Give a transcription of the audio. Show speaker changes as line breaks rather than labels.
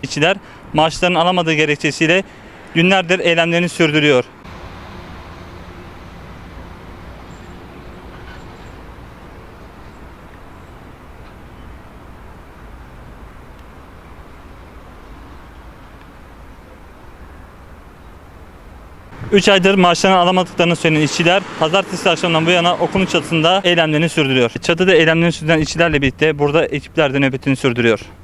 İşçiler maaşlarını alamadığı gerekçesiyle günlerdir eylemlerini sürdürüyor. Üç aydır maaşlarını alamadıklarını söyleyen işçiler pazartesi akşamından bu yana okulun çatısında eylemlerini sürdürüyor. Çatıda eylemlerini sürdüren işçilerle birlikte burada ekipler de nöbetini sürdürüyor.